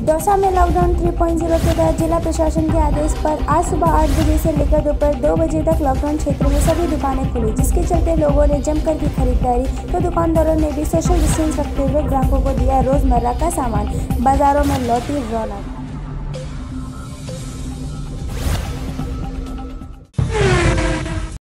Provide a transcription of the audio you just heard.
दौसा में लॉकडाउन 3.0 के तहत जिला प्रशासन के आदेश पर आज सुबह 8 बजे से लेकर दोपहर 2 बजे तक लॉकडाउन क्षेत्र में सभी दुकानें खुली, जिसके चलते लोगों ने जमकर की खरीदारी, तो दुकानदारों ने भी सोशल डिस्टेंस रखते हुए ग्राहकों को दिया रोजमर्रा का सामान। बाजारों में लौटी रौनक।